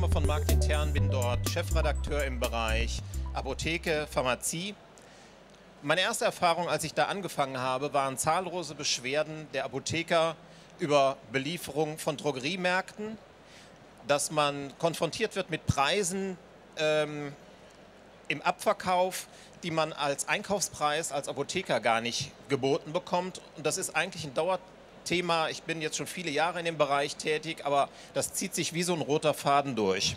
Woche von Marktintern, bin dort Chefredakteur im Bereich Apotheke, Pharmazie. Meine erste Erfahrung, als ich da angefangen habe, waren zahllose Beschwerden der Apotheker über Belieferung von Drogeriemärkten, dass man konfrontiert wird mit Preisen im Abverkauf, die man als Einkaufspreis als Apotheker gar nicht geboten bekommt. Und das ist eigentlich ein Dauerthema. Ich bin jetzt schon viele Jahre in dem Bereich tätig, aber das zieht sich wie so ein roter Faden durch.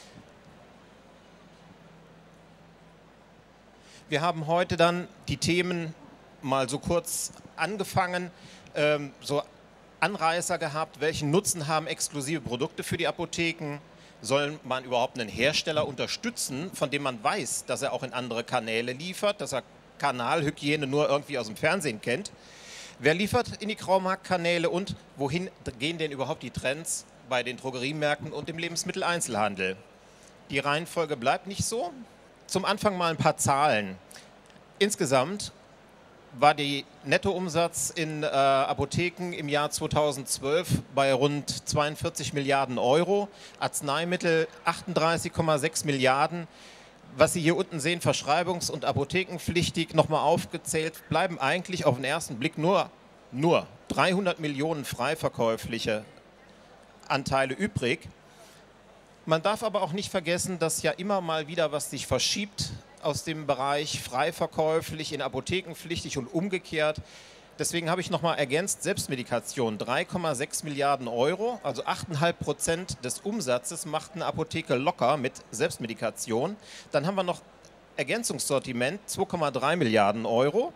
Wir haben heute dann die Themen mal so kurz angefangen, so Anreißer gehabt, welchen Nutzen haben exklusive Produkte für die Apotheken? Soll man überhaupt einen Hersteller unterstützen, von dem man weiß, dass er auch in andere Kanäle liefert, dass er Kanalhygiene nur irgendwie aus dem Fernsehen kennt? Wer liefert in die Graumarktkanäle und wohin gehen denn überhaupt die Trends bei den Drogeriemärkten und dem Lebensmitteleinzelhandel? Die Reihenfolge bleibt nicht so. Zum Anfang mal ein paar Zahlen. Insgesamt war der Nettoumsatz in Apotheken im Jahr 2012 bei rund 42 Milliarden Euro, Arzneimittel 38,6 Milliarden. Was Sie hier unten sehen, verschreibungs- und apothekenpflichtig, nochmal aufgezählt, bleiben eigentlich auf den ersten Blick nur 300 Millionen frei verkäufliche Anteile übrig. Man darf aber auch nicht vergessen, dass ja immer mal wieder was sich verschiebt aus dem Bereich frei verkäuflich in apothekenpflichtig und umgekehrt. Deswegen habe ich nochmal ergänzt, Selbstmedikation 3,6 Milliarden Euro, also 8,5% des Umsatzes macht eine Apotheke locker mit Selbstmedikation. Dann haben wir noch Ergänzungssortiment, 2,3 Milliarden Euro.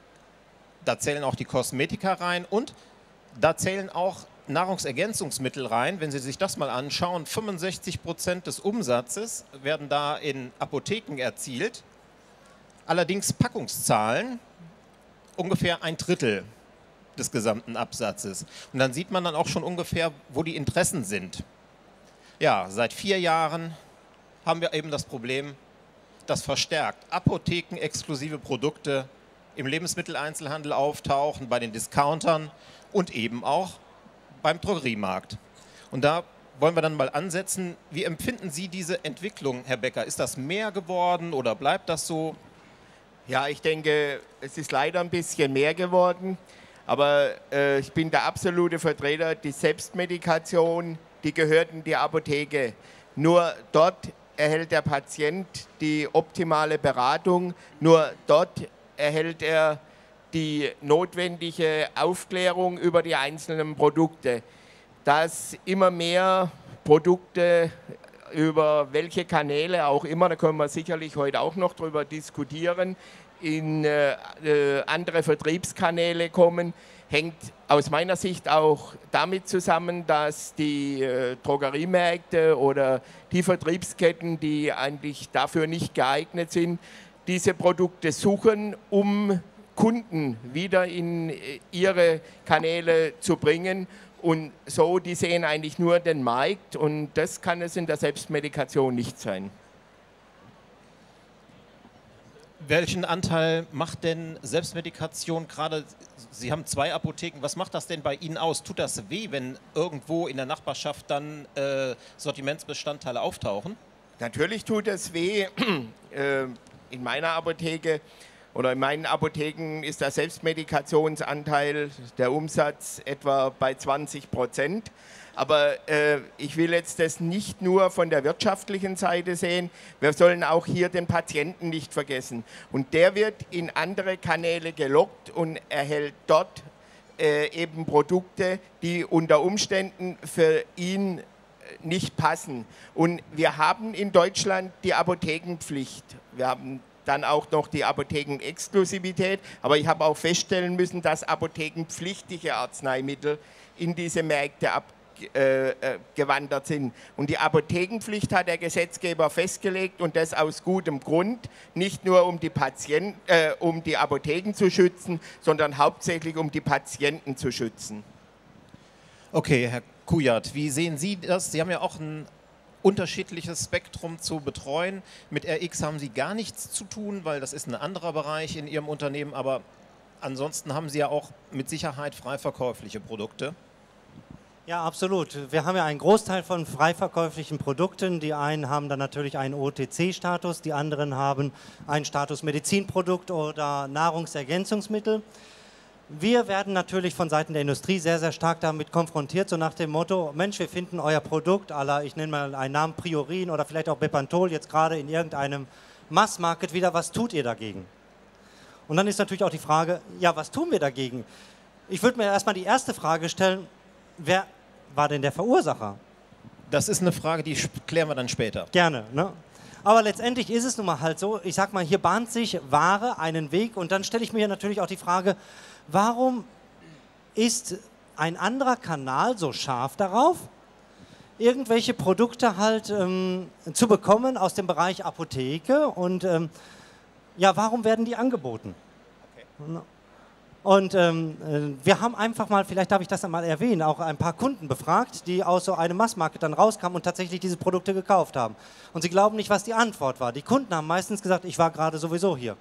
Da zählen auch die Kosmetika rein und da zählen auch Nahrungsergänzungsmittel rein. Wenn Sie sich das mal anschauen, 65% des Umsatzes werden da in Apotheken erzielt. Allerdings Packungszahlen ungefähr 1/3 des gesamten Absatzes. Und dann sieht man dann auch schon ungefähr, wo die Interessen sind. Ja, seit 4 Jahren haben wir eben das Problem, dass verstärkt apothekenexklusive Produkte im Lebensmitteleinzelhandel auftauchen, bei den Discountern und eben auch beim Drogeriemarkt. Und da wollen wir dann mal ansetzen. Wie empfinden Sie diese Entwicklung, Herr Becker? Ist das mehr geworden oder bleibt das so? Ja, ich denke, es ist leider ein bisschen mehr geworden, aber ich bin der absolute Vertreter, die Selbstmedikation, die gehört in die Apotheke. Nur dort erhält der Patient die optimale Beratung, nur dort erhält er die notwendige Aufklärung über die einzelnen Produkte. Dass immer mehr Produkte über welche Kanäle auch immer, da können wir sicherlich heute auch noch drüber diskutieren, in andere Vertriebskanäle kommen, hängt aus meiner Sicht auch damit zusammen, dass die Drogeriemärkte oder die Vertriebsketten, die eigentlich dafür nicht geeignet sind, diese Produkte suchen, um Kunden wieder in ihre Kanäle zu bringen. Und so, die sehen eigentlich nur den Markt und das kann es in der Selbstmedikation nicht sein. Welchen Anteil macht denn Selbstmedikation gerade? Sie haben 2 Apotheken. Was macht das denn bei Ihnen aus? Tut das weh, wenn irgendwo in der Nachbarschaft dann Sortimentsbestandteile auftauchen? Natürlich tut es weh. In meiner Apotheke oder in meinen Apotheken ist der Selbstmedikationsanteil, der Umsatz etwa bei 20%. Aber ich will jetzt das nicht nur von der wirtschaftlichen Seite sehen, wir sollen auch hier den Patienten nicht vergessen. Und der wird in andere Kanäle gelockt und erhält dort eben Produkte, die unter Umständen für ihn nicht passen. Und wir haben in Deutschland die Apothekenpflicht. Wir haben dann auch noch die Apothekenexklusivität. Aber ich habe auch feststellen müssen, dass apothekenpflichtige Arzneimittel in diese Märkte abgewandert sind. Und die Apothekenpflicht hat der Gesetzgeber festgelegt und das aus gutem Grund, nicht nur um die Apotheken zu schützen, sondern hauptsächlich um die Patienten zu schützen. Okay, Herr Kujat, wie sehen Sie das? Sie haben ja auch ein unterschiedliches Spektrum zu betreuen. Mit RX haben Sie gar nichts zu tun, weil das ist ein anderer Bereich in Ihrem Unternehmen, aber ansonsten haben Sie ja auch mit Sicherheit frei verkäufliche Produkte. Ja, absolut. Wir haben ja einen Großteil von freiverkäuflichen Produkten. Die einen haben dann natürlich einen OTC-Status, die anderen haben einen Status Medizinprodukt oder Nahrungsergänzungsmittel. Wir werden natürlich von Seiten der Industrie sehr, sehr stark damit konfrontiert, so nach dem Motto, Mensch, wir finden euer Produkt, ich nenne mal einen Namen, Priorin oder vielleicht auch Bepantol, jetzt gerade in irgendeinem Massmarket wieder, was tut ihr dagegen? Und dann ist natürlich auch die Frage, ja, was tun wir dagegen? Ich würde mir erstmal die erste Frage stellen, wer war denn der Verursacher? Das ist eine Frage, die klären wir dann später. Gerne, ne? Aber letztendlich ist es nun mal halt so, ich sag mal, hier bahnt sich Ware einen Weg und dann stelle ich mir natürlich auch die Frage, warum ist ein anderer Kanal so scharf darauf, irgendwelche Produkte halt zu bekommen aus dem Bereich Apotheke und ja, warum werden die angeboten? Okay. Und wir haben einfach mal, vielleicht darf ich das einmal erwähnen, auch ein paar Kunden befragt, die aus so einem Massmarket dann rauskamen und tatsächlich diese Produkte gekauft haben. Und sie glauben nicht, was die Antwort war. Die Kunden haben meistens gesagt, ich war gerade sowieso hier.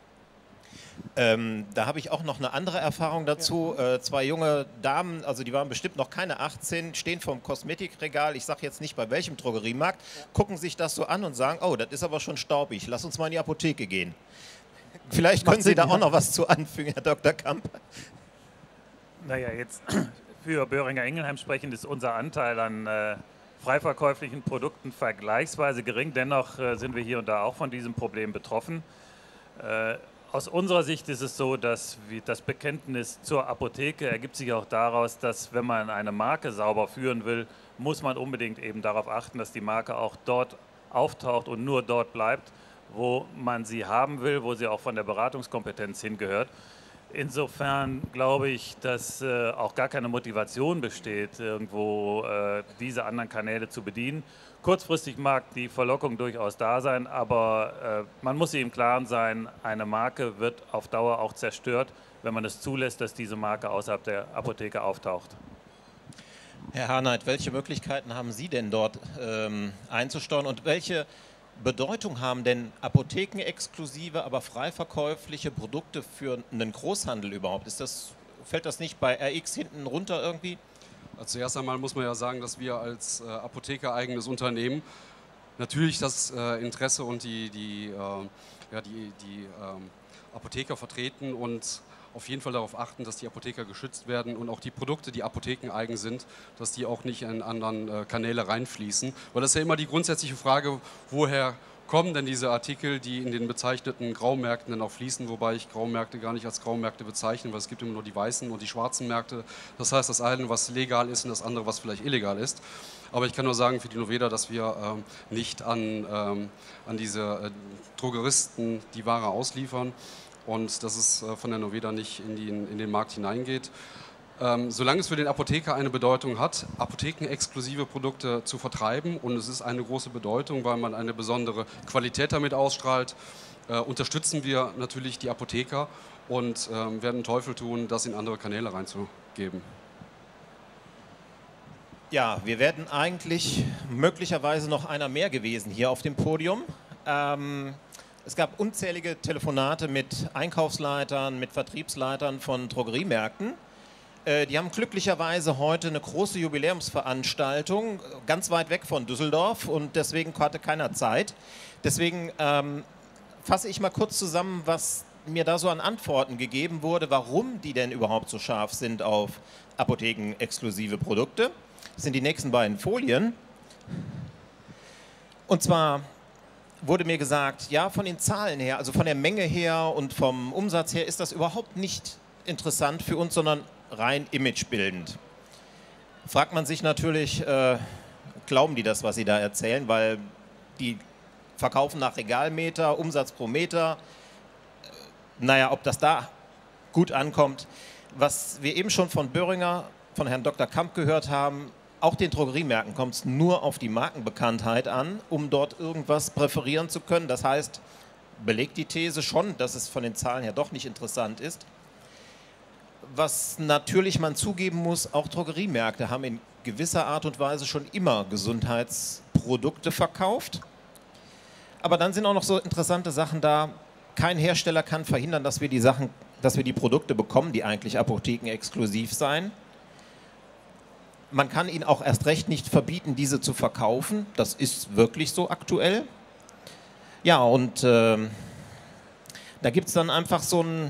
Da habe ich auch noch eine andere Erfahrung dazu. Ja. Zwei junge Damen, also die waren bestimmt noch keine 18, stehen vorm Kosmetikregal, ich sage jetzt nicht bei welchem Drogeriemarkt, gucken sich das so an und sagen, oh, das ist aber schon staubig, lass uns mal in die Apotheke gehen. Vielleicht können Sie da auch noch was zu anfügen, Herr Dr. Kamp. Naja, jetzt für Boehringer Ingelheim sprechend ist unser Anteil an freiverkäuflichen Produkten vergleichsweise gering. Dennoch sind wir hier und da auch von diesem Problem betroffen. Aus unserer Sicht ist es so, dass das Bekenntnis zur Apotheke ergibt sich auch daraus, dass wenn man eine Marke sauber führen will, muss man unbedingt eben darauf achten, dass die Marke auch dort auftaucht und nur dort bleibt, wo man sie haben will, wo sie auch von der Beratungskompetenz hingehört. Insofern glaube ich, dass auch gar keine Motivation besteht, irgendwo diese anderen Kanäle zu bedienen. Kurzfristig mag die Verlockung durchaus da sein, aber man muss sich im Klaren sein, eine Marke wird auf Dauer auch zerstört, wenn man es zulässt, dass diese Marke außerhalb der Apotheke auftaucht. Herr Harnight, welche Möglichkeiten haben Sie denn dort einzusteuern und welche Bedeutung haben denn apothekenexklusive, aber freiverkäufliche Produkte für einen Großhandel überhaupt? Fällt das nicht bei RX hinten runter irgendwie? Also zuerst einmal muss man ja sagen, dass wir als apothekereigenes Unternehmen natürlich das Interesse und die Apotheker vertreten und auf jeden Fall darauf achten, dass die Apotheker geschützt werden und auch die Produkte, die apothekeneigen sind, dass die auch nicht in anderen Kanäle reinfließen. Weil das ist ja immer die grundsätzliche Frage, woher kommen denn diese Artikel, die in den bezeichneten Graumärkten dann auch fließen, wobei ich Graumärkte gar nicht als Graumärkte bezeichne, weil es gibt immer nur die weißen und die schwarzen Märkte. Das heißt, das eine, was legal ist und das andere, was vielleicht illegal ist. Aber ich kann nur sagen für die Noveda, dass wir nicht an diese Drogeristen die Ware ausliefern und dass es von der Noveda nicht in den Markt hineingeht. Solange es für den Apotheker eine Bedeutung hat, apothekenexklusive Produkte zu vertreiben, und es ist eine große Bedeutung, weil man eine besondere Qualität damit ausstrahlt, unterstützen wir natürlich die Apotheker und werden den Teufel tun, das in andere Kanäle reinzugeben. Ja, wir werden eigentlich möglicherweise noch einer mehr gewesen hier auf dem Podium. Es gab unzählige Telefonate mit Einkaufsleitern, mit Vertriebsleitern von Drogeriemärkten. Die haben glücklicherweise heute eine große Jubiläumsveranstaltung, ganz weit weg von Düsseldorf, und deswegen hatte keiner Zeit. Deswegen fasse ich mal kurz zusammen, was mir da so an Antworten gegeben wurde, warum die denn überhaupt so scharf sind auf apothekenexklusive Produkte. Das sind die nächsten beiden Folien. Und zwar wurde mir gesagt, ja, von den Zahlen her, also von der Menge her und vom Umsatz her ist das überhaupt nicht interessant für uns, sondern rein imagebildend. Fragt man sich natürlich, glauben die das, was sie da erzählen, weil die verkaufen nach Regalmeter, Umsatz pro Meter. Naja, ob das da gut ankommt. Was wir eben schon von Boehringer, von Herrn Dr. Kamp gehört haben, auch den Drogeriemärkten kommt es nur auf die Markenbekanntheit an, um dort irgendwas präferieren zu können. Das heißt, belegt die These schon, dass es von den Zahlen her doch nicht interessant ist. Was natürlich man zugeben muss, auch Drogeriemärkte haben in gewisser Art und Weise schon immer Gesundheitsprodukte verkauft. Aber dann sind auch noch so interessante Sachen da. Kein Hersteller kann verhindern, dass wir die Produkte bekommen, die eigentlich apothekenexklusiv seien. man kann ihnen auch erst recht nicht verbieten, diese zu verkaufen. Das ist wirklich so aktuell. Ja, und da gibt es dann einfach so eine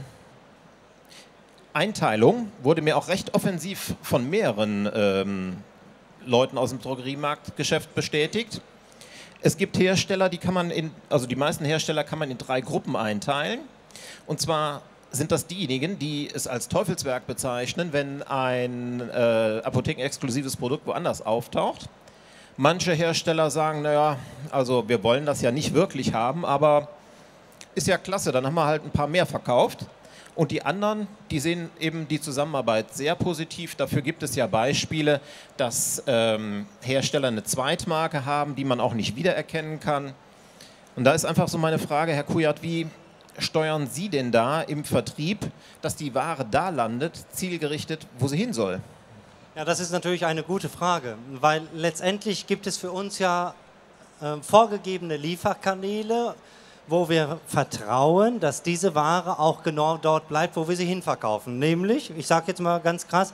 Einteilung, wurde mir auch recht offensiv von mehreren Leuten aus dem Drogeriemarktgeschäft bestätigt. Es gibt Hersteller, also die meisten Hersteller kann man in 3 Gruppen einteilen. Und zwar sind das diejenigen, die es als Teufelswerk bezeichnen, wenn ein apothekenexklusives Produkt woanders auftaucht. Manche Hersteller sagen, naja, also wir wollen das ja nicht wirklich haben, aber ist ja klasse, dann haben wir halt ein paar mehr verkauft. Und die anderen, die sehen eben die Zusammenarbeit sehr positiv. Dafür gibt es ja Beispiele, dass Hersteller eine Zweitmarke haben, die man auch nicht wiedererkennen kann. Und da ist einfach so meine Frage, Herr Kujat, wie steuern Sie denn da im Vertrieb, dass die Ware da landet, zielgerichtet, wo sie hin soll? Ja, das ist natürlich eine gute Frage, weil letztendlich gibt es für uns ja vorgegebene Lieferkanäle, wo wir vertrauen, dass diese Ware auch genau dort bleibt, wo wir sie hinverkaufen. Nämlich, ich sage jetzt mal ganz krass,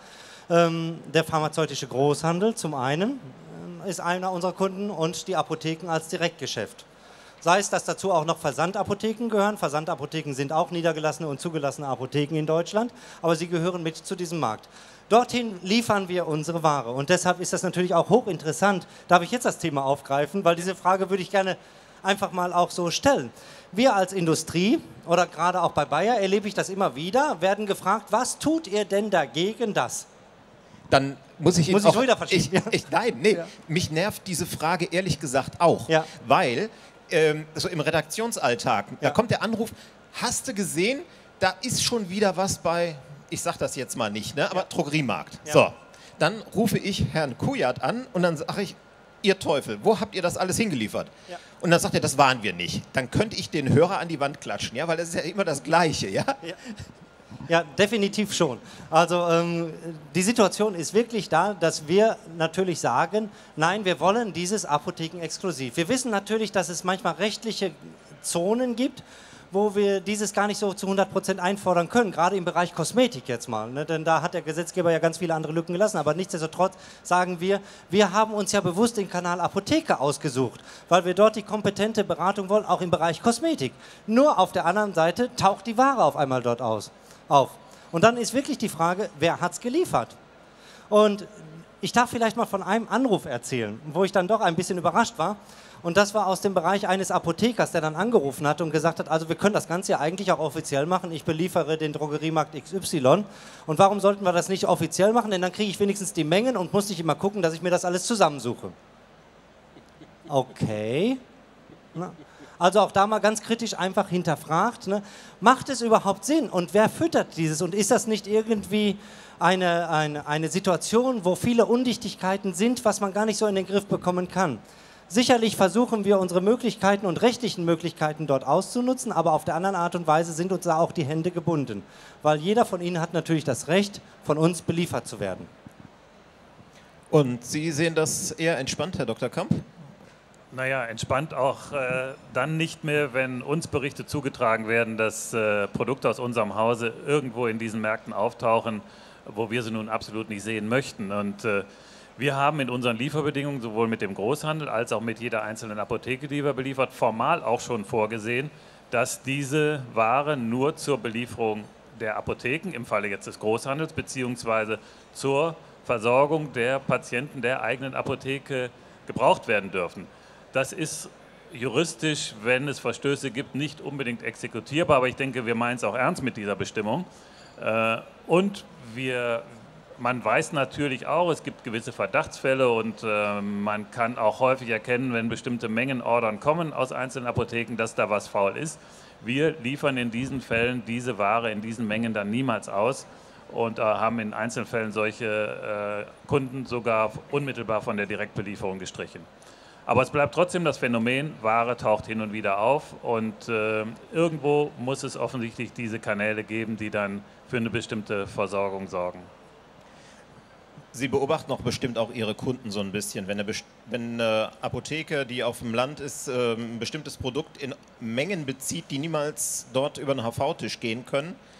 der pharmazeutische Großhandel zum einen ist einer unserer Kunden und die Apotheken als Direktgeschäft. Sei es, dass dazu auch noch Versandapotheken gehören. Versandapotheken sind auch niedergelassene und zugelassene Apotheken in Deutschland, aber sie gehören mit zu diesem Markt. Dorthin liefern wir unsere Ware und deshalb ist das natürlich auch hochinteressant. Darf ich jetzt das Thema aufgreifen? Weil diese Frage würde ich gerne einfach mal auch so stellen. Wir als Industrie oder gerade auch bei Bayer erlebe ich das immer wieder, werden gefragt, was tut ihr denn dagegen das? Dann muss ich Muss ich schon wieder verschieben? Nein, nee, Ja. mich nervt diese Frage ehrlich gesagt auch, Ja. weil so im Redaktionsalltag, da kommt der Anruf, hast du gesehen, da ist schon wieder was bei, ich sag das jetzt mal nicht, ne, aber Drogeriemarkt. Ja. So, dann rufe ich Herrn Kujat an und dann sage ich, ihr Teufel, wo habt ihr das alles hingeliefert? Ja. Und dann sagt er, das waren wir nicht. Dann könnte ich den Hörer an die Wand klatschen, ja, weil das ist ja immer das Gleiche, ja? Ja. Ja, definitiv schon. Also die Situation ist wirklich da, dass wir natürlich sagen, nein, wir wollen dieses Apotheken exklusiv. Wir wissen natürlich, dass es manchmal rechtliche Zonen gibt, wo wir dieses gar nicht so zu 100% einfordern können, gerade im Bereich Kosmetik jetzt mal, ne? Denn da hat der Gesetzgeber ja ganz viele andere Lücken gelassen, aber nichtsdestotrotz sagen wir, wir haben uns ja bewusst den Kanal Apotheke ausgesucht, weil wir dort die kompetente Beratung wollen, auch im Bereich Kosmetik. Nur auf der anderen Seite taucht die Ware auf einmal dort auf. Und dann ist wirklich die Frage, wer hat es geliefert? Und ich darf vielleicht mal von einem Anruf erzählen, wo ich dann doch ein bisschen überrascht war. Und das war aus dem Bereich eines Apothekers, der dann angerufen hat und gesagt hat, also wir können das Ganze ja eigentlich auch offiziell machen. Ich beliefere den Drogeriemarkt XY. Und warum sollten wir das nicht offiziell machen? Denn dann kriege ich wenigstens die Mengen und muss nicht immer gucken, dass ich mir das alles zusammensuche. Okay. Na. Also auch da mal ganz kritisch einfach hinterfragt, ne? Macht es überhaupt Sinn? Und wer füttert dieses? Und ist das nicht irgendwie eine Situation, wo viele Undichtigkeiten sind, was man gar nicht so in den Griff bekommen kann? Sicherlich versuchen wir unsere Möglichkeiten und rechtlichen Möglichkeiten dort auszunutzen, aber auf der anderen Art und Weise sind uns da auch die Hände gebunden. Weil jeder von Ihnen hat natürlich das Recht, von uns beliefert zu werden. Und Sie sehen das eher entspannt, Herr Dr. Kamp? Naja, entspannt auch dann nicht mehr, wenn uns Berichte zugetragen werden, dass Produkte aus unserem Hause irgendwo in diesen Märkten auftauchen, wo wir sie nun absolut nicht sehen möchten. Und wir haben in unseren Lieferbedingungen sowohl mit dem Großhandel als auch mit jeder einzelnen Apotheke, die wir beliefert, formal auch schon vorgesehen, dass diese Ware nur zur Belieferung der Apotheken, im Falle jetzt des Großhandels, beziehungsweise zur Versorgung der Patienten der eigenen Apotheke gebraucht werden dürfen. Das ist juristisch, wenn es Verstöße gibt, nicht unbedingt exekutierbar, aber ich denke, wir meinen es auch ernst mit dieser Bestimmung. Und man weiß natürlich auch, es gibt gewisse Verdachtsfälle und man kann auch häufig erkennen, wenn bestimmte Mengenordern kommen aus einzelnen Apotheken, dass da was faul ist. Wir liefern in diesen Fällen diese Ware in diesen Mengen dann niemals aus und haben in Einzelfällen solche Kunden sogar unmittelbar von der Direktbelieferung gestrichen. Aber es bleibt trotzdem das Phänomen, Ware taucht hin und wieder auf und irgendwo muss es offensichtlich diese Kanäle geben, die dann für eine bestimmte Versorgung sorgen. Sie beobachten doch bestimmt auch Ihre Kunden so ein bisschen. Wenn eine Apotheke, die auf dem Land ist, ein bestimmtes Produkt in Mengen bezieht, die niemals dort über den HV-Tisch gehen können,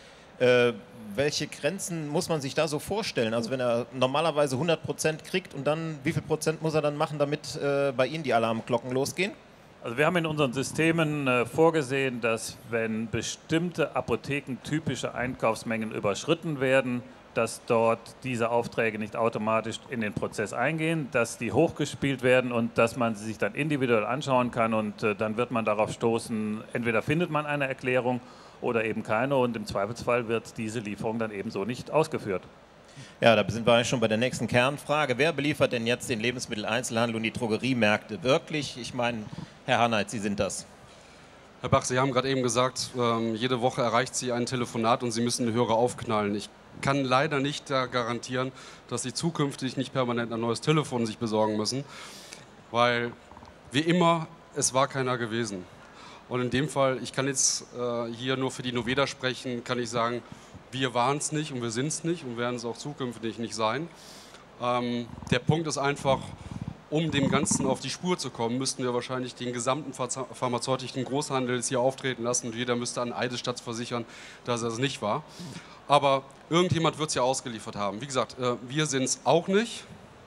Welche Grenzen muss man sich da so vorstellen? Also wenn er normalerweise 100% kriegt und dann, wie viel Prozent muss er dann machen, damit bei Ihnen die Alarmglocken losgehen? Also wir haben in unseren Systemen vorgesehen, dass wenn bestimmte apothekentypische Einkaufsmengen überschritten werden, dass dort diese Aufträge nicht automatisch in den Prozess eingehen, dass die hochgespielt werden und dass man sie sich dann individuell anschauen kann und dann wird man darauf stoßen, entweder findet man eine Erklärung oder eben keine und im Zweifelsfall wird diese Lieferung dann ebenso nicht ausgeführt. Ja, da sind wir eigentlich schon bei der nächsten Kernfrage. Wer beliefert denn jetzt den Lebensmitteleinzelhandel und die Drogeriemärkte wirklich? Ich meine, Herr Haneit, Sie sind das. Herr Bach, Sie haben gerade eben gesagt, jede Woche erreicht Sie ein Telefonat und Sie müssen den Hörer aufknallen. Ich kann leider nicht garantieren, dass Sie zukünftig nicht permanent ein neues Telefon sich besorgen müssen, weil wie immer, es war keiner gewesen. Und in dem Fall, ich kann jetzt hier nur für die Noveda sprechen, kann ich sagen, wir waren es nicht und wir sind es nicht und werden es auch zukünftig nicht sein. Der Punkt ist einfach, um dem Ganzen auf die Spur zu kommen, müssten wir wahrscheinlich den gesamten pharmazeutischen Großhandel hier auftreten lassen und jeder müsste an Eidesstadt versichern, dass er es nicht war. Aber irgendjemand wird es ja ausgeliefert haben. Wie gesagt, wir sind es auch nicht.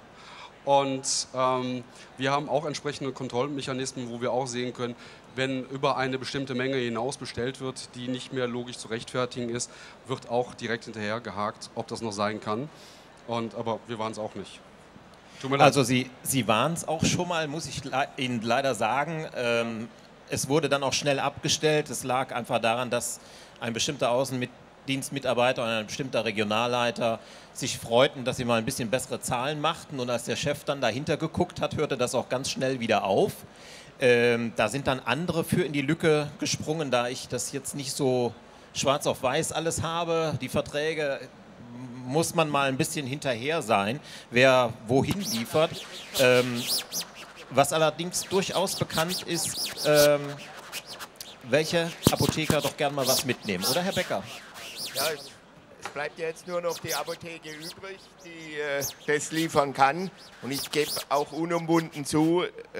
Und wir haben auch entsprechende Kontrollmechanismen, wo wir auch sehen können, wenn über eine bestimmte Menge hinaus bestellt wird, die nicht mehr logisch zu rechtfertigen ist, wird auch direkt hinterher gehakt, ob das noch sein kann. Aber wir waren es auch nicht. Tut mir leid. Also Sie waren es auch schon mal, muss ich Ihnen leider sagen. Es wurde dann auch schnell abgestellt. Es lag einfach daran, dass ein bestimmter Außendienstmitarbeiter und ein bestimmter Regionalleiter sich freuten, dass sie mal ein bisschen bessere Zahlen machten. Und als der Chef dann dahinter geguckt hat, hörte das auch ganz schnell wieder auf. Da sind dann andere für in die Lücke gesprungen, da ich das jetzt nicht so schwarz auf weiß alles habe. Die Verträge muss man mal ein bisschen hinterher sein, wer wohin liefert. Was allerdings durchaus bekannt ist, welche Apotheker doch gern mal was mitnehmen, oder Herr Becker? Ja, es bleibt ja jetzt nur noch die Apotheke übrig, die das liefern kann. Und ich gebe auch unumwunden zu,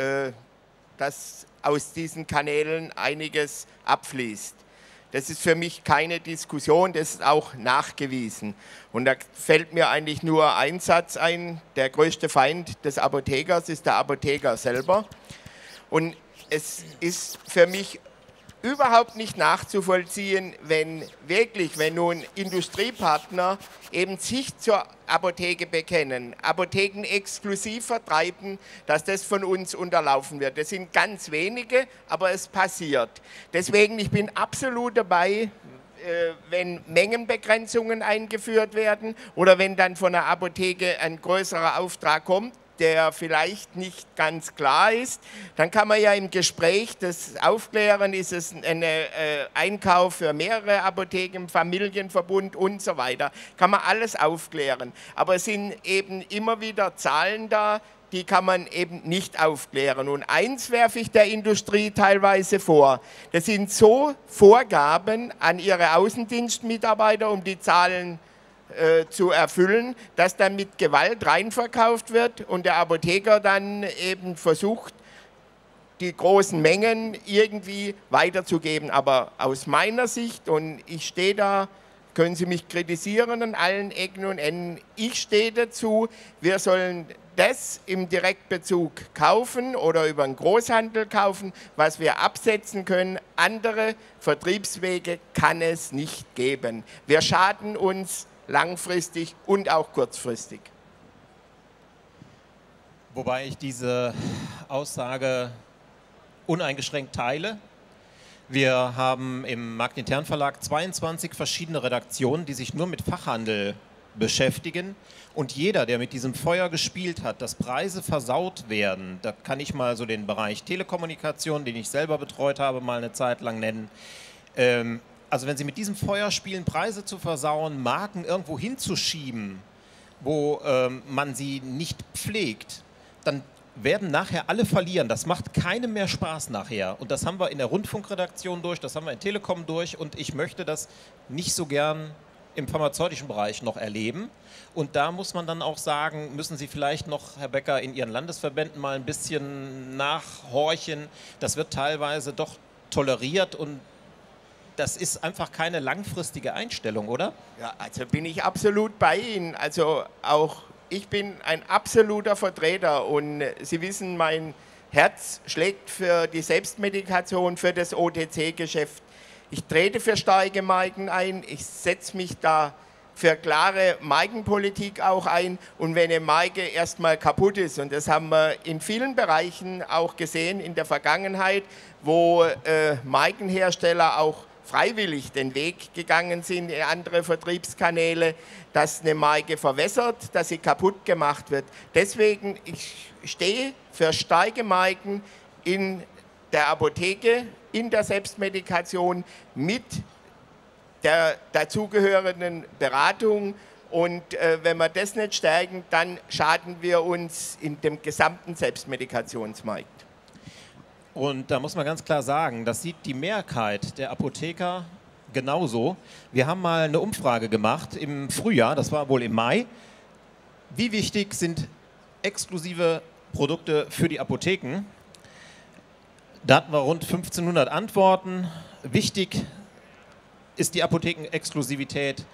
dass aus diesen Kanälen einiges abfließt. Das ist für mich keine Diskussion, das ist auch nachgewiesen. Und da fällt mir eigentlich nur ein Satz ein, der größte Feind des Apothekers ist der Apotheker selber. Und es ist für mich überhaupt nicht nachzuvollziehen, wenn nun Industriepartner eben sich zur Apotheke bekennen, Apotheken exklusiv vertreiben, dass das von uns unterlaufen wird. Das sind ganz wenige, aber es passiert. Deswegen, ich bin absolut dabei, wenn Mengenbegrenzungen eingeführt werden oder wenn dann von der Apotheke ein größerer Auftrag kommt, der vielleicht nicht ganz klar ist, dann kann man ja im Gespräch das aufklären, ist es ein Einkauf für mehrere Apotheken, Familienverbund und so weiter. Kann man alles aufklären. Aber es sind eben immer wieder Zahlen da, die kann man eben nicht aufklären. Und eins werfe ich der Industrie teilweise vor. Das sind so Vorgaben an ihre Außendienstmitarbeiter, um die Zahlen zu erfüllen, dass dann mit Gewalt reinverkauft wird und der Apotheker dann eben versucht, die großen Mengen irgendwie weiterzugeben. Aber aus meiner Sicht, und ich stehe da, können Sie mich kritisieren an allen Ecken und Enden, ich stehe dazu, wir sollen das im Direktbezug kaufen oder über einen Großhandel kaufen, was wir absetzen können. Andere Vertriebswege kann es nicht geben. Wir schaden uns langfristig und auch kurzfristig. Wobei ich diese Aussage uneingeschränkt teile. Wir haben im Marktintern Verlag 22 verschiedene Redaktionen, die sich nur mit Fachhandel beschäftigen. Und jeder, der mit diesem Feuer gespielt hat, dass Preise versaut werden, da kann ich mal so den Bereich Telekommunikation, den ich selber betreut habe, mal eine Zeit lang nennen. Also wenn Sie mit diesem Feuer spielen, Preise zu versauen, Marken irgendwo hinzuschieben, wo man sie nicht pflegt, dann werden nachher alle verlieren. Das macht keinem mehr Spaß nachher. Und das haben wir in der Rundfunkredaktion durch, das haben wir in Telekom durch und ich möchte das nicht so gern im pharmazeutischen Bereich noch erleben. Und da muss man dann auch sagen, müssen Sie vielleicht noch, Herr Becker, in Ihren Landesverbänden mal ein bisschen nachhorchen. Das wird teilweise doch toleriert und das ist einfach keine langfristige Einstellung, oder? Ja, also bin ich absolut bei Ihnen. Also auch ich bin ein absoluter Vertreter und Sie wissen, mein Herz schlägt für die Selbstmedikation, für das OTC-Geschäft. Ich trete für starke Marken ein, ich setze mich da für klare Markenpolitik auch ein, und wenn eine Marke erstmal kaputt ist, und das haben wir in vielen Bereichen auch gesehen in der Vergangenheit, wo Markenhersteller auch freiwillig den Weg gegangen sind in andere Vertriebskanäle, dass eine Marke verwässert, dass sie kaputt gemacht wird. Deswegen, ich stehe für starke Marken in der Apotheke, in der Selbstmedikation mit der dazugehörenden Beratung, und wenn wir das nicht stärken, dann schaden wir uns in dem gesamten Selbstmedikationsmarkt. Und da muss man ganz klar sagen, das sieht die Mehrheit der Apotheker genauso. Wir haben mal eine Umfrage gemacht im Frühjahr, das war wohl im Mai. Wie wichtig sind exklusive Produkte für die Apotheken? Da hatten wir rund 1500 Antworten. Wichtig ist die Apothekenexklusivität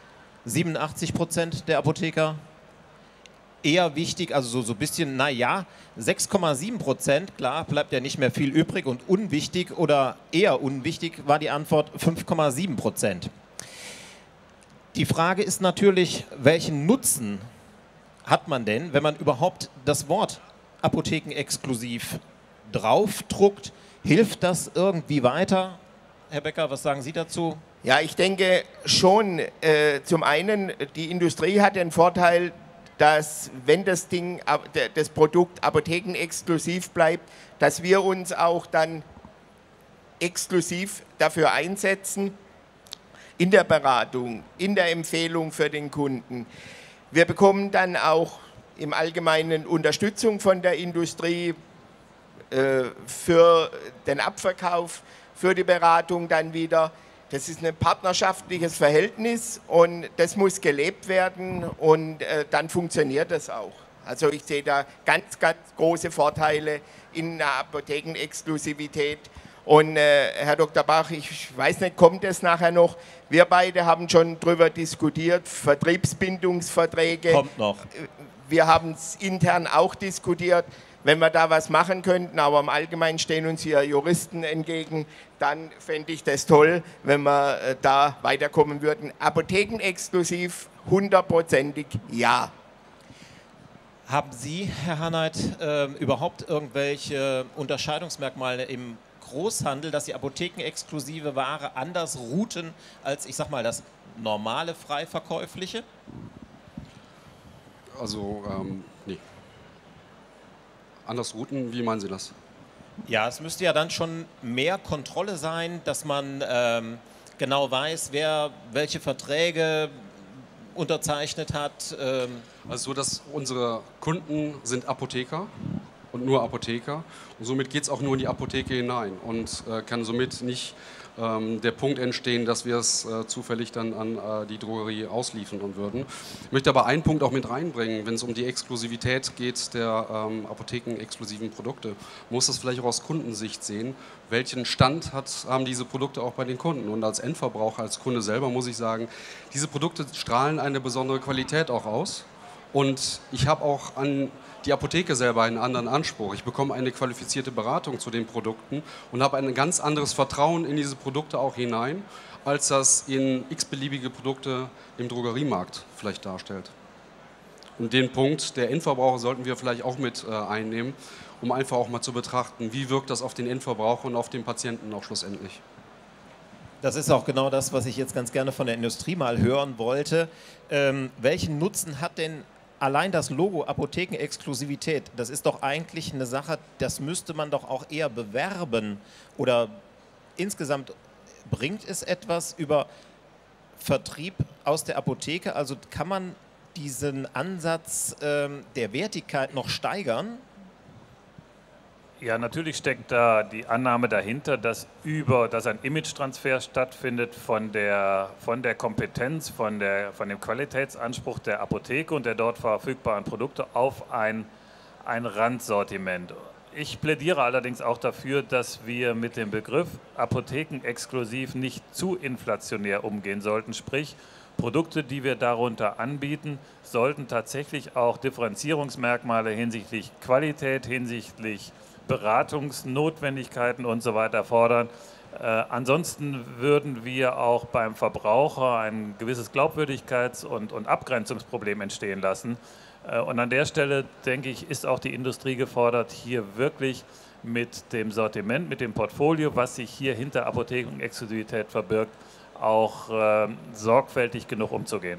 87% der Apotheker. Eher wichtig, also so ein bisschen, naja, 6,7%, klar, bleibt ja nicht mehr viel übrig, und unwichtig oder eher unwichtig war die Antwort 5,7%. Die Frage ist natürlich, welchen Nutzen hat man denn, wenn man überhaupt das Wort apothekenexklusiv draufdruckt? Hilft das irgendwie weiter? Herr Becker, was sagen Sie dazu? Ja, ich denke schon, zum einen, die Industrie hat den Vorteil, dass, wenn das Produkt apothekenexklusiv bleibt, dass wir uns auch dann exklusiv dafür einsetzen, in der Beratung, in der Empfehlung für den Kunden. Wir bekommen dann auch im Allgemeinen Unterstützung von der Industrie für den Abverkauf, für die Beratung dann wieder. Das ist ein partnerschaftliches Verhältnis, und das muss gelebt werden, und dann funktioniert das auch. Also ich sehe da ganz, ganz große Vorteile in der Apothekenexklusivität. Und Herr Dr. Bach, ich weiß nicht, kommt es nachher noch? Wir beide haben schon darüber diskutiert, Vertriebsbindungsverträge. Kommt noch. Wir haben es intern auch diskutiert, wenn wir da was machen könnten, aber im Allgemeinen stehen uns hier Juristen entgegen, dann fände ich das toll, wenn wir da weiterkommen würden. Apothekenexklusiv, 100%ig ja. Haben Sie, Herr Haneit, überhaupt irgendwelche Unterscheidungsmerkmale im Großhandel, dass die apothekenexklusive Ware anders routen als, ich sag mal, das normale Freiverkäufliche? Also, nee. Anders routen, wie meinen Sie das? Ja, es müsste ja dann schon mehr Kontrolle sein, dass man genau weiß, wer welche Verträge unterzeichnet hat. Also so, dass unsere Kunden sind Apotheker und nur Apotheker, und somit geht es auch nur in die Apotheke hinein und kann somit nicht der Punkt entstehen, dass wir es zufällig dann an die Drogerie ausliefern würden. Ich möchte aber einen Punkt auch mit reinbringen, wenn es um die Exklusivität geht der apothekenexklusiven Produkte, muss das vielleicht auch aus Kundensicht sehen, welchen Stand haben diese Produkte auch bei den Kunden. Und als Endverbraucher, als Kunde selber muss ich sagen, diese Produkte strahlen eine besondere Qualität auch aus, und ich habe auch an die Apotheke selber einen anderen Anspruch. Ich bekomme eine qualifizierte Beratung zu den Produkten und habe ein ganz anderes Vertrauen in diese Produkte auch hinein, als das in x-beliebige Produkte im Drogeriemarkt vielleicht darstellt. Und den Punkt der Endverbraucher sollten wir vielleicht auch mit einnehmen, um einfach auch mal zu betrachten, wie wirkt das auf den Endverbraucher und auf den Patienten auch schlussendlich. Das ist auch genau das, was ich jetzt ganz gerne von der Industrie mal hören wollte. Welchen Nutzen hat denn allein das Logo Apothekenexklusivität? Das ist doch eigentlich eine Sache, das müsste man doch auch eher bewerben. Oder insgesamt bringt es etwas über Vertrieb aus der Apotheke? Also kann man diesen Ansatz der Wertigkeit noch steigern? Ja, natürlich steckt da die Annahme dahinter, dass ein Image-Transfer stattfindet von der Kompetenz, von dem Qualitätsanspruch der Apotheke und der dort verfügbaren Produkte auf ein Randsortiment. Ich plädiere allerdings auch dafür, dass wir mit dem Begriff apothekenexklusiv nicht zu inflationär umgehen sollten. Sprich, Produkte, die wir darunter anbieten, sollten tatsächlich auch Differenzierungsmerkmale hinsichtlich Qualität, hinsichtlich Beratungsnotwendigkeiten und so weiter fordern. Ansonsten würden wir auch beim Verbraucher ein gewisses Glaubwürdigkeits- und Abgrenzungsproblem entstehen lassen. Und an der Stelle, denke ich, ist auch die Industrie gefordert, hier wirklich mit dem Sortiment, mit dem Portfolio, was sich hier hinter Apothekenexklusivität verbirgt, auch sorgfältig genug umzugehen.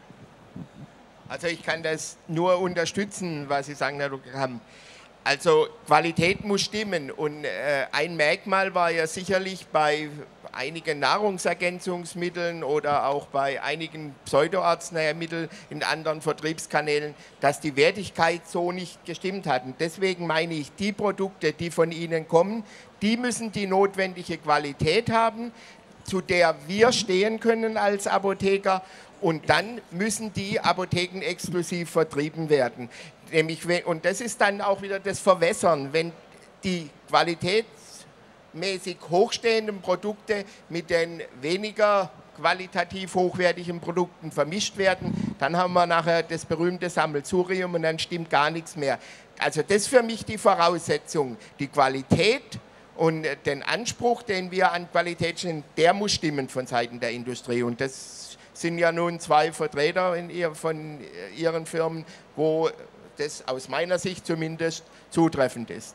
Also ich kann das nur unterstützen, was Sie sagen, Herr Dr. Kamm. Also Qualität muss stimmen und ein Merkmal war ja sicherlich bei einigen Nahrungsergänzungsmitteln oder auch bei einigen Pseudoarzneimitteln in anderen Vertriebskanälen, dass die Wertigkeit so nicht gestimmt hat. Und deswegen meine ich, die Produkte, die von Ihnen kommen, die müssen die notwendige Qualität haben, zu der wir stehen können als Apotheker, und dann müssen die Apotheken exklusiv vertrieben werden. Und das ist dann auch wieder das Verwässern, wenn die qualitätsmäßig hochstehenden Produkte mit den weniger qualitativ hochwertigen Produkten vermischt werden, dann haben wir nachher das berühmte Sammelsurium und dann stimmt gar nichts mehr. Also das ist für mich die Voraussetzung, die Qualität und den Anspruch, den wir an Qualität stellen, der muss stimmen von Seiten der Industrie. Und das sind ja nun zwei Vertreter von Ihren Firmen, wo das aus meiner Sicht zumindest zutreffend ist.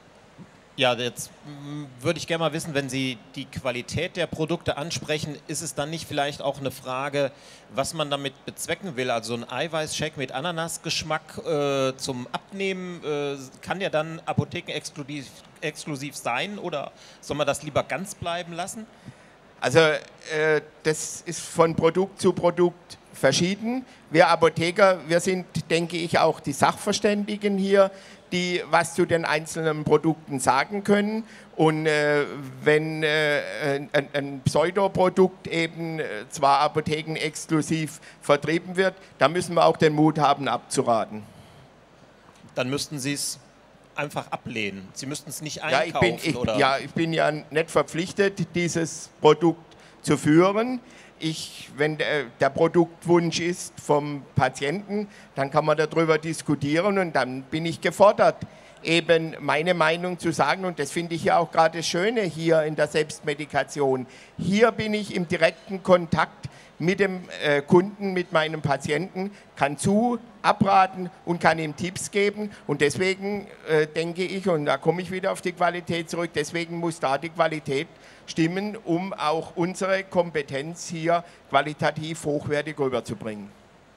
Ja, jetzt würde ich gerne mal wissen, wenn Sie die Qualität der Produkte ansprechen, ist es dann nicht vielleicht auch eine Frage, was man damit bezwecken will? Also ein Eiweißshake mit Ananasgeschmack zum Abnehmen, kann der dann apothekenexklusiv sein oder soll man das lieber ganz bleiben lassen? Also das ist von Produkt zu Produkt verschieden. Wir Apotheker, wir sind, denke ich, auch die Sachverständigen hier, die was zu den einzelnen Produkten sagen können. Und wenn ein Pseudoprodukt eben zwar apothekenexklusiv vertrieben wird, dann müssen wir auch den Mut haben, abzuraten. Dann müssten Sie es einfach ablehnen. Sie müssten es nicht einkaufen, oder? Ja, ich bin ja nicht verpflichtet, dieses Produkt zu führen. Wenn der Produktwunsch ist vom Patienten, dann kann man darüber diskutieren und dann bin ich gefordert, eben meine Meinung zu sagen. Und das finde ich ja auch gerade das Schöne hier in der Selbstmedikation. Hier bin ich im direkten Kontakt mit dem Kunden, mit meinem Patienten, kann abraten und kann ihm Tipps geben. Und deswegen denke ich, und da komme ich wieder auf die Qualität zurück, deswegen muss da die Qualität stimmen, um auch unsere Kompetenz hier qualitativ hochwertig rüberzubringen.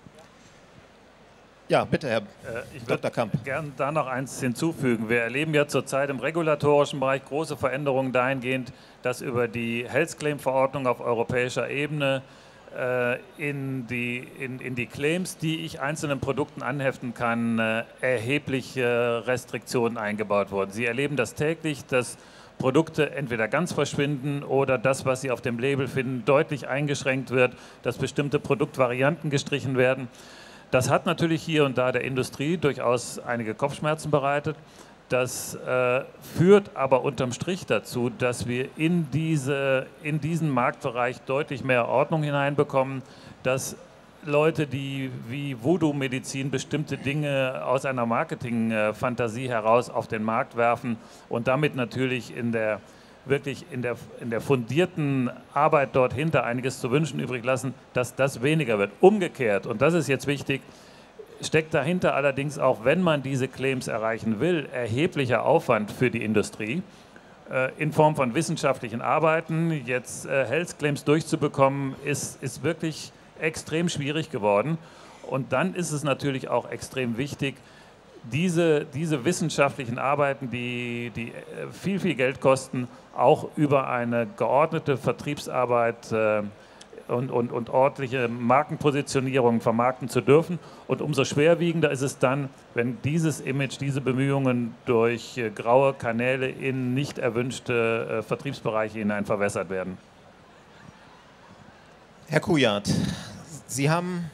Ja, bitte, Herr Dr. Kamp. Ich würde gerne da noch eins hinzufügen. Wir erleben ja zurzeit im regulatorischen Bereich große Veränderungen dahingehend, dass über die Health Claim Verordnung auf europäischer Ebene in die Claims, die ich einzelnen Produkten anheften kann, erhebliche Restriktionen eingebaut wurden. Sie erleben das täglich, dass Produkte entweder ganz verschwinden oder das, was Sie auf dem Label finden, deutlich eingeschränkt wird, dass bestimmte Produktvarianten gestrichen werden. Das hat natürlich hier und da der Industrie durchaus einige Kopfschmerzen bereitet. Das führt aber unterm Strich dazu, dass wir in diesen Marktbereich deutlich mehr Ordnung hineinbekommen, dass Leute, die wie Voodoo-Medizin bestimmte Dinge aus einer Marketing-Fantasie heraus auf den Markt werfen und damit natürlich in der fundierten Arbeit dort hinter einiges zu wünschen übrig lassen, dass das weniger wird. Umgekehrt, und das ist jetzt wichtig, steckt dahinter allerdings auch, wenn man diese Claims erreichen will, erheblicher Aufwand für die Industrie in Form von wissenschaftlichen Arbeiten. Jetzt Health Claims durchzubekommen, ist wirklich extrem schwierig geworden. Und dann ist es natürlich auch extrem wichtig, diese wissenschaftlichen Arbeiten, die viel, viel Geld kosten, auch über eine geordnete Vertriebsarbeit und ordentliche Markenpositionierung vermarkten zu dürfen. Und umso schwerwiegender ist es dann, wenn dieses Image, diese Bemühungen durch graue Kanäle in nicht erwünschte Vertriebsbereiche hinein verwässert werden. Herr Kujat, Sie haben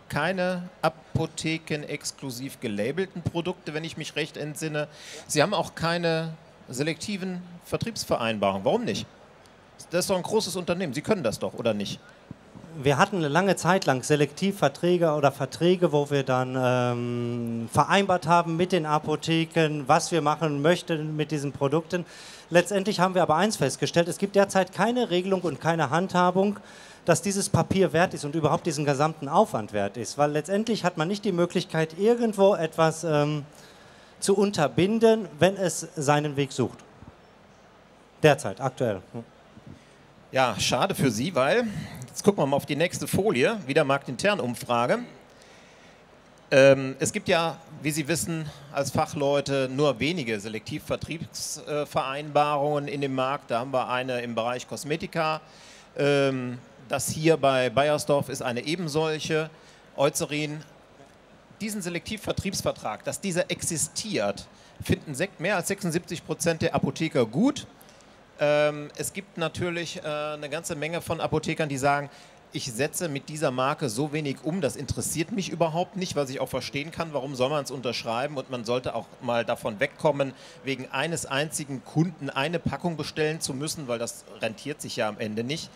keine apothekenexklusiv gelabelten Produkte, wenn ich mich recht entsinne. Sie haben auch keine selektiven Vertriebsvereinbarungen. Warum nicht? Das ist doch ein großes Unternehmen. Sie können das doch, oder nicht? Wir hatten eine lange Zeit lang Selektivverträge oder Verträge, wo wir dann vereinbart haben mit den Apotheken, was wir machen möchten mit diesen Produkten. Letztendlich haben wir aber eins festgestellt: Es gibt derzeit keine Regelung und keine Handhabung, dass dieses Papier wert ist und überhaupt diesen gesamten Aufwand wert ist. Weil letztendlich hat man nicht die Möglichkeit, irgendwo etwas zu unterbinden, wenn es seinen Weg sucht. Derzeit, aktuell. Ja, schade für Sie, weil, jetzt gucken wir mal auf die nächste Folie, wieder marktinterne Umfrage. Es gibt ja, wie Sie wissen, als Fachleute nur wenige Selektivvertriebsvereinbarungen in dem Markt. Da haben wir eine im Bereich Kosmetika. Das hier bei Beiersdorf ist eine ebensolche. Eucerin. Diesen Selektivvertriebsvertrag, dass dieser existiert, finden mehr als 76% der Apotheker gut. Es gibt natürlich eine ganze Menge von Apothekern, die sagen, ich setze mit dieser Marke so wenig um, das interessiert mich überhaupt nicht, was ich auch verstehen kann, warum soll man es unterschreiben, und man sollte auch mal davon wegkommen, wegen eines einzigen Kunden eine Packung bestellen zu müssen, weil das rentiert sich ja am Ende nicht.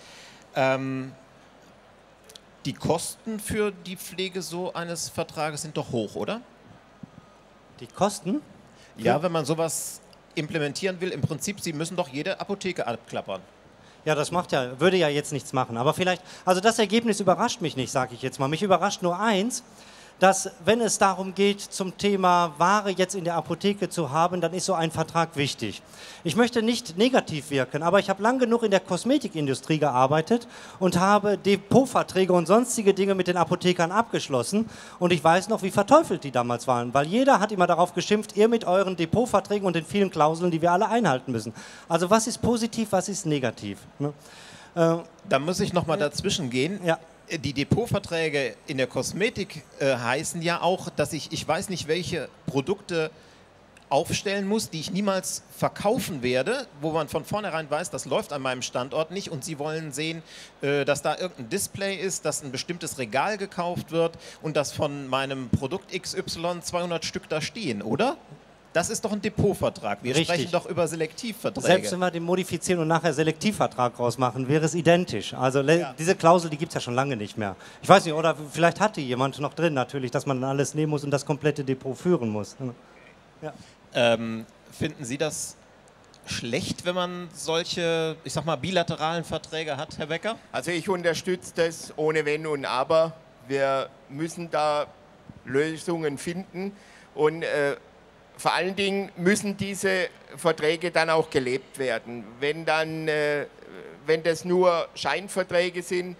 Die Kosten für die Pflege so eines Vertrages sind doch hoch, oder? Die Kosten? Ja, wenn man sowas implementieren will, im Prinzip, Sie müssen doch jede Apotheke abklappern. Ja, das würde ja jetzt nichts machen. Aber vielleicht, also das Ergebnis überrascht mich nicht, sage ich jetzt mal. Mich überrascht nur eins, dass, wenn es darum geht, zum Thema Ware jetzt in der Apotheke zu haben, dann ist so ein Vertrag wichtig. Ich möchte nicht negativ wirken, aber ich habe lang genug in der Kosmetikindustrie gearbeitet und habe Depotverträge und sonstige Dinge mit den Apothekern abgeschlossen. Und ich weiß noch, wie verteufelt die damals waren, weil jeder hat immer darauf geschimpft, ihr mit euren Depotverträgen und den vielen Klauseln, die wir alle einhalten müssen. Also was ist positiv, was ist negativ? Ne? Da muss ich nochmal dazwischen gehen. Ja. Die Depotverträge in der Kosmetik heißen ja auch, dass ich weiß nicht, welche Produkte aufstellen muss, die ich niemals verkaufen werde, wo man von vornherein weiß, das läuft an meinem Standort nicht, und Sie wollen sehen, dass da irgendein Display ist, dass ein bestimmtes Regal gekauft wird und dass von meinem Produkt XY 200 Stück da stehen, oder? Das ist doch ein Depotvertrag. Wir sprechen doch über Selektivverträge. Selbst wenn wir den modifizieren und nachher Selektivvertrag rausmachen, wäre es identisch. Also diese Klausel, die gibt es ja schon lange nicht mehr. Ich weiß nicht, oder vielleicht hat die jemand noch drin natürlich, dass man dann alles nehmen muss und das komplette Depot führen muss. Ja. Finden Sie das schlecht, wenn man solche, ich sag mal, bilateralen Verträge hat, Herr Becker? Also ich unterstütze das ohne Wenn und Aber. Wir müssen da Lösungen finden, und vor allen Dingen müssen diese Verträge dann auch gelebt werden. Wenn das nur Scheinverträge sind,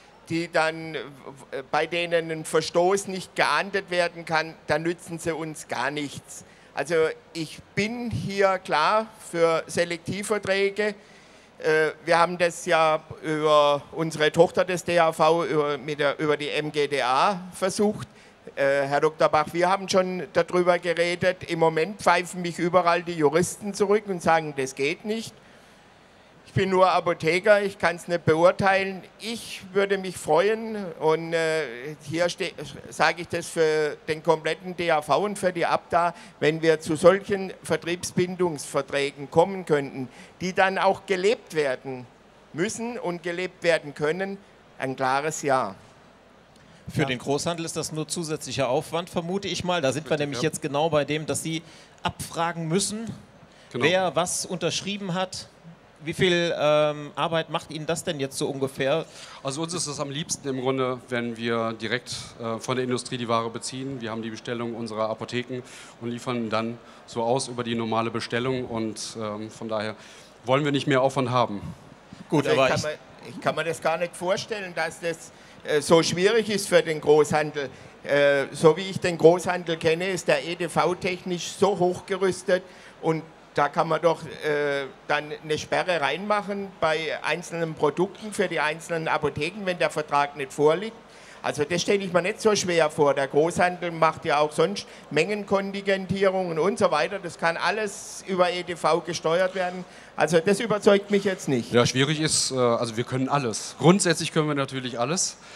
bei denen ein Verstoß nicht geahndet werden kann, dann nützen sie uns gar nichts. Also ich bin hier klar für Selektivverträge. Wir haben das ja über unsere Tochter des DAV, über die MGDA versucht. Herr Dr. Bach, wir haben schon darüber geredet. Im Moment pfeifen mich überall die Juristen zurück und sagen, das geht nicht. Ich bin nur Apotheker, ich kann es nicht beurteilen. Ich würde mich freuen, und hier sage ich das für den kompletten DAV und für die ABDA, wenn wir zu solchen Vertriebsbindungsverträgen kommen könnten, die dann auch gelebt werden müssen und gelebt werden können, ein klares Ja. Für den Großhandel ist das nur zusätzlicher Aufwand, vermute ich mal. Da sind wir nämlich jetzt genau bei dem, dass Sie abfragen müssen, wer was unterschrieben hat. Wie viel Arbeit macht Ihnen das denn jetzt so ungefähr? Also uns ist es am liebsten im Grunde, wenn wir direkt von der Industrie die Ware beziehen. Wir haben die Bestellung unserer Apotheken und liefern dann so aus über die normale Bestellung, und von daher wollen wir nicht mehr Aufwand haben. Gut, also aber ich kann mir das gar nicht vorstellen, dass das so schwierig ist für den Großhandel. So wie ich den Großhandel kenne, ist der EDV technisch so hochgerüstet, und da kann man doch dann eine Sperre reinmachen bei einzelnen Produkten für die einzelnen Apotheken, wenn der Vertrag nicht vorliegt. Also das stelle ich mir nicht so schwer vor. Der Großhandel macht ja auch sonst Mengenkontingentierungen und so weiter. Das kann alles über EDV gesteuert werden. Also das überzeugt mich jetzt nicht. Ja, schwierig ist, also wir können alles. Grundsätzlich können wir natürlich alles.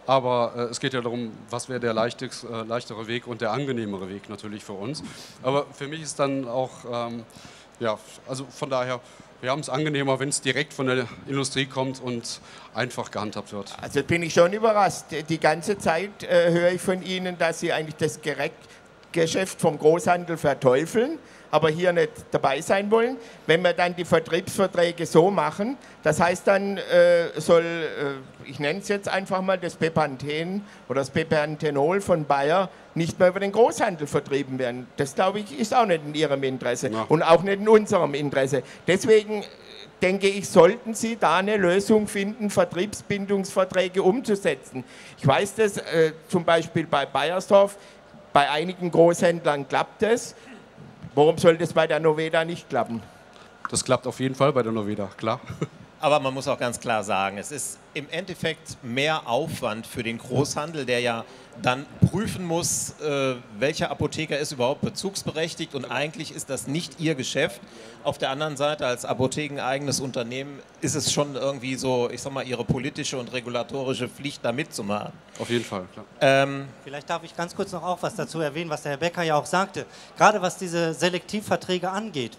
Aber es geht ja darum, was wäre der leichtere Weg und der angenehmere Weg natürlich für uns. Aber für mich ist dann auch, ja, also von daher, wir haben es angenehmer, wenn es direkt von der Industrie kommt und einfach gehandhabt wird. Also bin ich schon überrascht. Die ganze Zeit höre ich von Ihnen, dass Sie eigentlich das Geschäft vom Großhandel verteufeln, aber hier nicht dabei sein wollen. Wenn wir dann die Vertriebsverträge so machen, das heißt dann soll, ich nenne es jetzt einfach mal das Bepanthen oder das Bepanthenol von Bayer nicht mehr über den Großhandel vertrieben werden. Das, glaube ich, ist auch nicht in Ihrem Interesse und auch nicht in unserem Interesse. Deswegen denke ich, sollten Sie da eine Lösung finden, Vertriebsbindungsverträge umzusetzen. Ich weiß das zum Beispiel bei Bayersdorf, bei einigen Großhändlern klappt es. Warum soll das bei der Noveda nicht klappen? Das klappt auf jeden Fall bei der Noveda, klar. Aber man muss auch ganz klar sagen, es ist im Endeffekt mehr Aufwand für den Großhandel, der ja dann prüfen muss, welcher Apotheker ist überhaupt bezugsberechtigt, und eigentlich ist das nicht ihr Geschäft. Auf der anderen Seite als apothekeneigenes Unternehmen ist es schon irgendwie so, ich sag mal, ihre politische und regulatorische Pflicht, da mitzumachen. Auf jeden Fall, klar. Vielleicht darf ich ganz kurz noch auch was dazu erwähnen, was der Herr Becker ja auch sagte, gerade was diese Selektivverträge angeht.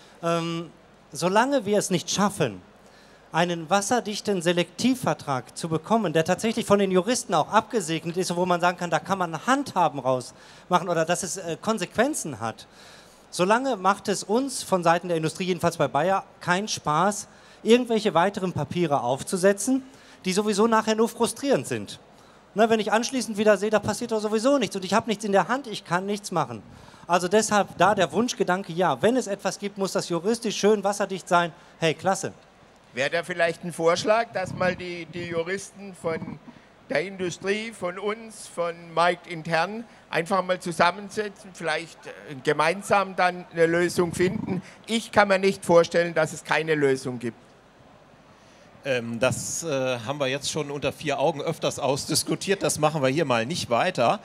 Solange wir es nicht schaffen, einen wasserdichten Selektivvertrag zu bekommen, der tatsächlich von den Juristen auch abgesegnet ist, wo man sagen kann, da kann man Handhaben rausmachen oder dass es Konsequenzen hat. Solange macht es uns von Seiten der Industrie, jedenfalls bei Bayer, keinen Spaß, irgendwelche weiteren Papiere aufzusetzen, die sowieso nachher nur frustrierend sind. Na, wenn ich anschließend wieder sehe, da passiert doch sowieso nichts und ich habe nichts in der Hand, ich kann nichts machen. Also deshalb da der Wunschgedanke, ja, wenn es etwas gibt, muss das juristisch schön wasserdicht sein. Hey, klasse. Wäre da vielleicht ein Vorschlag, dass mal die Juristen von der Industrie, von uns, von marktintern einfach mal zusammensetzen, vielleicht gemeinsam dann eine Lösung finden? Ich kann mir nicht vorstellen, dass es keine Lösung gibt. Das haben wir jetzt schon unter 4 Augen öfters ausdiskutiert, das machen wir hier mal nicht weiter.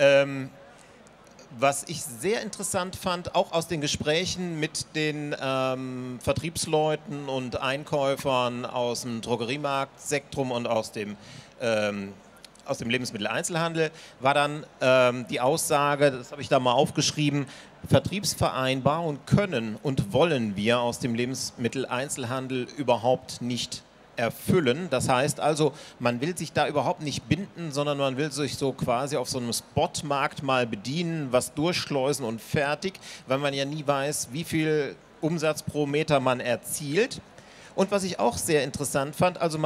Was ich sehr interessant fand, auch aus den Gesprächen mit den Vertriebsleuten und Einkäufern aus dem Drogeriemarktsektum und aus dem Lebensmitteleinzelhandel, war dann die Aussage, das habe ich da mal aufgeschrieben, Vertriebsvereinbarungen können und wollen wir aus dem Lebensmitteleinzelhandel überhaupt nicht erfüllen. Das heißt also, man will sich da überhaupt nicht binden, sondern man will sich so quasi auf so einem Spotmarkt mal bedienen, was durchschleusen und fertig, weil man ja nie weiß, wie viel Umsatz pro Meter man erzielt. Und was ich auch sehr interessant fand, also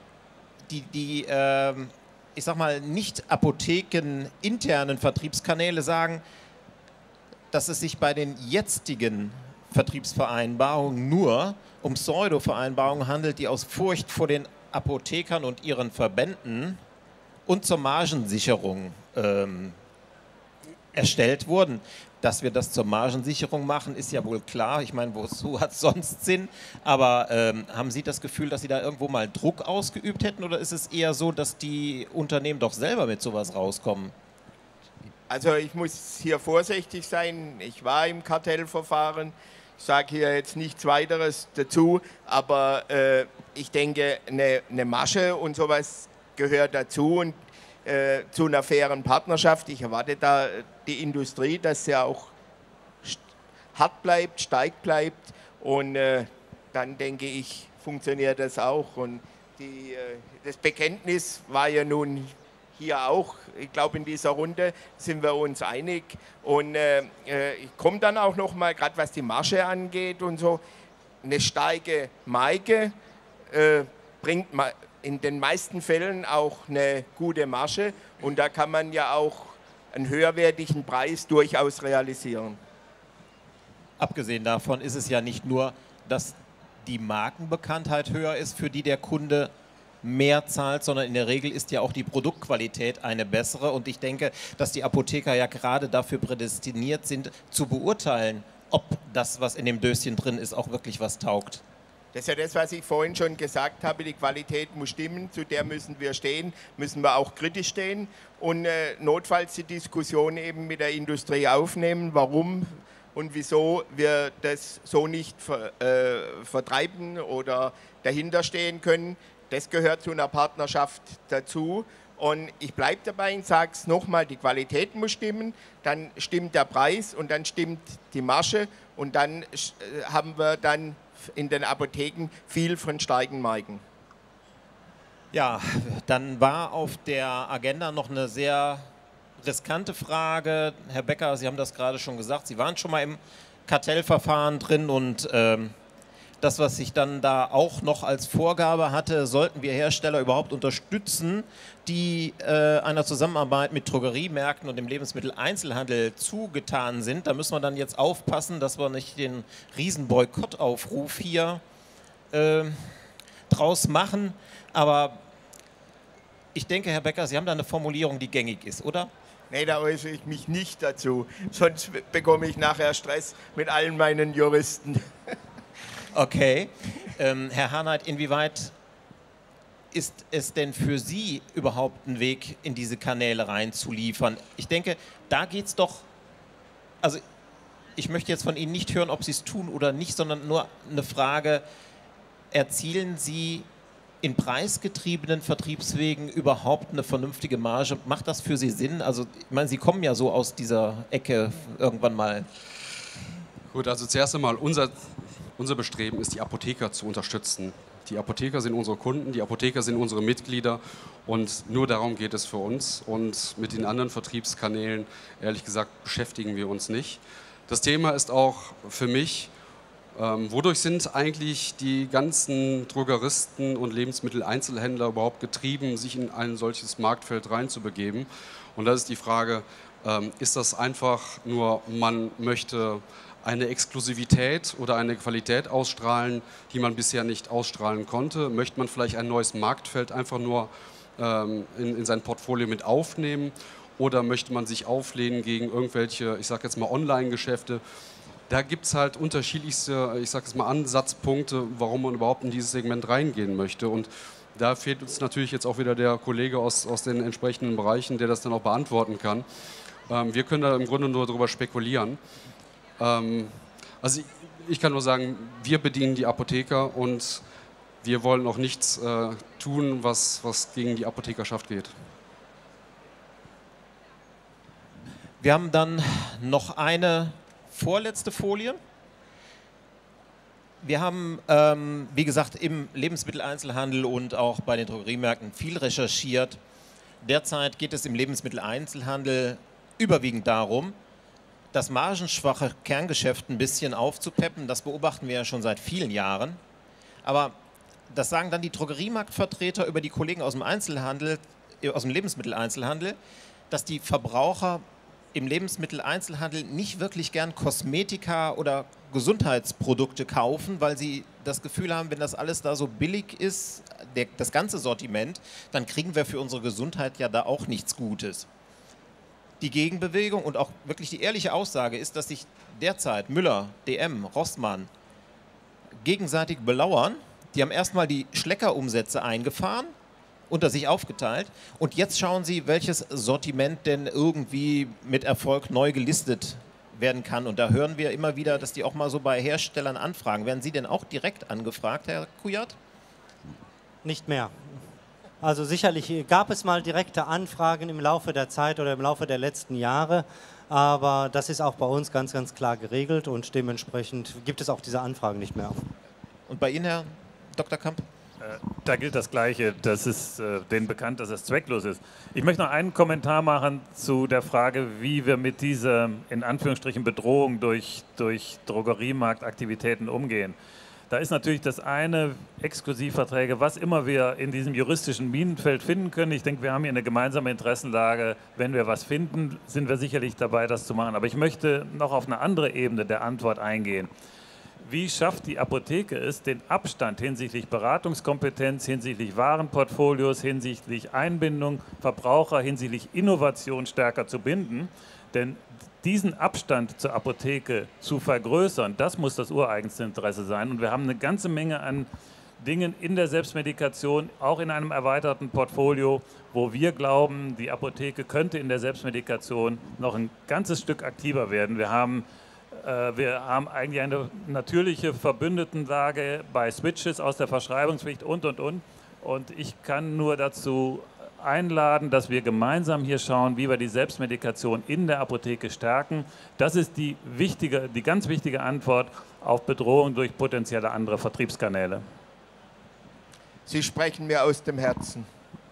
ich sag mal, nicht apothekeninternen Vertriebskanäle sagen, dass es sich bei den jetzigen Vertriebsvereinbarungen nur um Pseudo-Vereinbarungen handelt, die aus Furcht vor den Apothekern und ihren Verbänden und zur Margensicherung erstellt wurden. Dass wir das zur Margensicherung machen, ist ja wohl klar. Ich meine, wozu hat es sonst Sinn? Aber haben Sie das Gefühl, dass Sie da irgendwo mal Druck ausgeübt hätten, oder ist es eher so, dass die Unternehmen doch selber mit sowas rauskommen? Also ich muss hier vorsichtig sein. Ich war im Kartellverfahren. Ich sage hier jetzt nichts weiteres dazu, aber ich denke, eine Masche und sowas gehört dazu und zu einer fairen Partnerschaft. Ich erwarte da die Industrie, dass sie auch hart bleibt, stark bleibt, und dann denke ich, funktioniert das auch. Und das Bekenntnis war ja nun hier auch, ich glaube, in dieser Runde sind wir uns einig. Und ich komme dann auch noch mal, gerade was die Marge angeht und so, eine starke Marke bringt in den meisten Fällen auch eine gute Marge, und da kann man ja auch einen höherwertigen Preis durchaus realisieren. Abgesehen davon ist es ja nicht nur, dass die Markenbekanntheit höher ist, für die der Kunde mehr zahlt, sondern in der Regel ist ja auch die Produktqualität eine bessere, und ich denke, dass die Apotheker ja gerade dafür prädestiniert sind, zu beurteilen, ob das, was in dem Döschen drin ist, auch wirklich was taugt. Das ist ja das, was ich vorhin schon gesagt habe, die Qualität muss stimmen, zu der müssen wir stehen, müssen wir auch kritisch stehen und notfalls die Diskussion eben mit der Industrie aufnehmen, warum und wieso wir das so nicht vertreiben oder dahinter stehen können. Das gehört zu einer Partnerschaft dazu, Und ich bleibe dabei und sage es nochmal, die Qualität muss stimmen, dann stimmt der Preis und dann stimmt die Marge und dann haben wir dann in den Apotheken viel von starken Marken. Ja, dann war auf der Agenda noch eine sehr riskante Frage. Herr Becker, Sie haben das gerade schon gesagt, Sie waren schon mal im Kartellverfahren drin und das, was sich dann da auch noch als Vorgabe hatte, sollten wir Hersteller überhaupt unterstützen, die einer Zusammenarbeit mit Drogeriemärkten und dem Lebensmitteleinzelhandel zugetan sind. Da müssen wir dann jetzt aufpassen, dass wir nicht den Riesenboykottaufruf hier draus machen. Aber ich denke, Herr Becker, Sie haben da eine Formulierung, die gängig ist, oder? Nee, da äußere ich mich nicht dazu, sonst bekomme ich nachher Stress mit allen meinen Juristen. Okay. Herr Harnight, inwieweit ist es denn für Sie überhaupt ein Weg, in diese Kanäle reinzuliefern? Ich denke, da geht es doch, also ich möchte jetzt von Ihnen nicht hören, ob Sie es tun oder nicht, sondern nur eine Frage, erzielen Sie in preisgetriebenen Vertriebswegen überhaupt eine vernünftige Marge? Macht das für Sie Sinn? Also ich meine, Sie kommen ja so aus dieser Ecke irgendwann mal. Gut, also zuerst einmal unser Bestreben ist, die Apotheker zu unterstützen. Die Apotheker sind unsere Kunden, die Apotheker sind unsere Mitglieder und nur darum geht es für uns. Und mit den anderen Vertriebskanälen, ehrlich gesagt, beschäftigen wir uns nicht. Das Thema ist auch für mich, wodurch sind eigentlich die ganzen Drogeristen und Lebensmitteleinzelhändler überhaupt getrieben, sich in ein solches Marktfeld reinzubegeben? Und das ist die Frage, ist das einfach nur, man möchte eine Exklusivität oder eine Qualität ausstrahlen, die man bisher nicht ausstrahlen konnte? Möchte man vielleicht ein neues Marktfeld einfach nur in sein Portfolio mit aufnehmen? Oder möchte man sich auflehnen gegen irgendwelche, ich sage jetzt mal Online-Geschäfte? Da gibt es halt unterschiedlichste, ich sage jetzt mal Ansatzpunkte, warum man überhaupt in dieses Segment reingehen möchte. Und da fehlt uns natürlich jetzt auch wieder der Kollege aus den entsprechenden Bereichen, der das dann auch beantworten kann. Wir können da im Grunde nur darüber spekulieren. Also ich kann nur sagen, wir bedienen die Apotheker und wir wollen auch nichts tun, was gegen die Apothekerschaft geht. Wir haben dann noch eine vorletzte Folie. Wir haben, wie gesagt, im Lebensmitteleinzelhandel und auch bei den Drogeriemärkten viel recherchiert. Derzeit geht es im Lebensmitteleinzelhandel überwiegend darum, das margenschwache Kerngeschäft ein bisschen aufzupeppen. Das beobachten wir ja schon seit vielen Jahren. Aber das sagen dann die Drogeriemarktvertreter über die Kollegen aus dem Einzelhandel, aus dem Lebensmitteleinzelhandel, dass die Verbraucher im Lebensmitteleinzelhandel nicht wirklich gern Kosmetika oder Gesundheitsprodukte kaufen, weil sie das Gefühl haben, wenn das alles da so billig ist, das ganze Sortiment, dann kriegen wir für unsere Gesundheit ja da auch nichts Gutes. Die Gegenbewegung und auch wirklich die ehrliche Aussage ist, dass sich derzeit Müller, DM, Rossmann gegenseitig belauern. Die haben erstmal die Schleckerumsätze eingefahren, unter sich aufgeteilt und jetzt schauen sie, welches Sortiment denn irgendwie mit Erfolg neu gelistet werden kann. Und da hören wir immer wieder, dass die auch mal so bei Herstellern anfragen. Werden Sie denn auch direkt angefragt, Herr Kujat? Nicht mehr. Also sicherlich gab es mal direkte Anfragen im Laufe der Zeit oder im Laufe der letzten Jahre, aber das ist auch bei uns ganz, ganz klar geregelt und dementsprechend gibt es auch diese Anfragen nicht mehr. Und bei Ihnen, Herr Dr. Kamp? Da gilt das Gleiche. Das ist denen bekannt, dass es zwecklos ist. Ich möchte noch einen Kommentar machen zu der Frage, wie wir mit dieser, in Anführungsstrichen, Bedrohung durch Drogeriemarktaktivitäten umgehen. Da ist natürlich das eine, Exklusivverträge, was immer wir in diesem juristischen Minenfeld finden können. Ich denke, wir haben hier eine gemeinsame Interessenlage. Wenn wir was finden, sind wir sicherlich dabei, das zu machen. Aber ich möchte noch auf eine andere Ebene der Antwort eingehen. Wie schafft die Apotheke es, den Abstand hinsichtlich Beratungskompetenz, hinsichtlich Warenportfolios, hinsichtlich Einbindung Verbraucher, hinsichtlich Innovation stärker zu binden? Denn diesen Abstand zur Apotheke zu vergrößern, das muss das ureigenste Interesse sein. Und wir haben eine ganze Menge an Dingen in der Selbstmedikation, auch in einem erweiterten Portfolio, wo wir glauben, die Apotheke könnte in der Selbstmedikation noch ein ganzes Stück aktiver werden. Wir haben eigentlich eine natürliche Verbündetenlage bei Switches aus der Verschreibungspflicht und. Und ich kann nur dazu einladen, dass wir gemeinsam hier schauen, wie wir die Selbstmedikation in der Apotheke stärken. Das ist die ganz wichtige Antwort auf Bedrohung durch potenzielle andere Vertriebskanäle. Sie sprechen mir aus dem Herzen.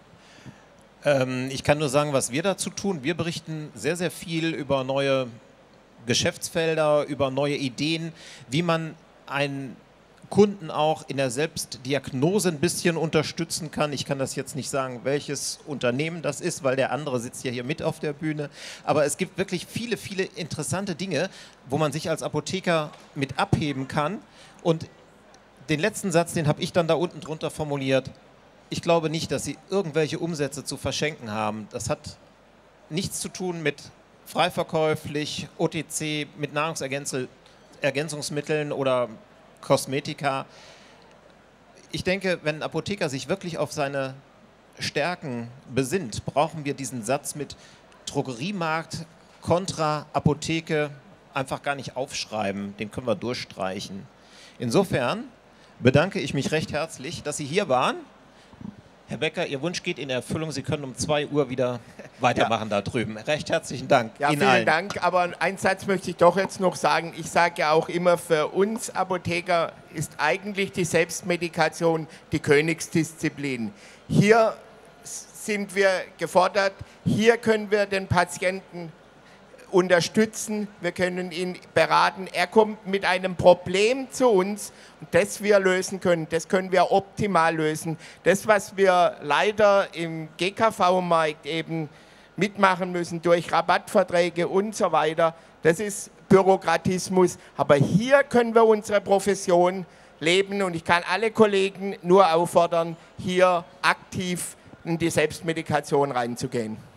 Ich kann nur sagen, was wir dazu tun. Wir berichten sehr, sehr viel über neue Geschäftsfelder, über neue Ideen, wie man einen Kunden auch in der Selbstdiagnose ein bisschen unterstützen kann. Ich kann das jetzt nicht sagen, welches Unternehmen das ist, weil der andere sitzt ja hier mit auf der Bühne. Aber es gibt wirklich viele, viele interessante Dinge, wo man sich als Apotheker mit abheben kann. Und den letzten Satz, den habe ich dann da unten drunter formuliert. Ich glaube nicht, dass Sie irgendwelche Umsätze zu verschenken haben. Das hat nichts zu tun mit freiverkäuflich, OTC, mit Nahrungsergänzungsmitteln oder Kosmetika. Ich denke, wenn ein Apotheker sich wirklich auf seine Stärken besinnt, brauchen wir diesen Satz mit Drogeriemarkt kontra Apotheke einfach gar nicht aufschreiben. Den können wir durchstreichen. Insofern bedanke ich mich recht herzlich, dass Sie hier waren. Herr Becker, Ihr Wunsch geht in Erfüllung. Sie können um 2 Uhr wieder weitermachen da drüben. Recht herzlichen Dank Ja, Ihnen vielen allen. Dank. Aber einen Satz möchte ich doch jetzt noch sagen. Ich sage ja auch immer, für uns Apotheker ist eigentlich die Selbstmedikation die Königsdisziplin. Hier sind wir gefordert, hier können wir den Patienten unterstützen, wir können ihn beraten. Er kommt mit einem Problem zu uns und das wir lösen können, das können wir optimal lösen. Das, was wir leider im GKV-Markt eben mitmachen müssen durch Rabattverträge und so weiter, das ist Bürokratismus. Aber hier können wir unsere Profession leben und ich kann alle Kollegen nur auffordern, hier aktiv in die Selbstmedikation reinzugehen.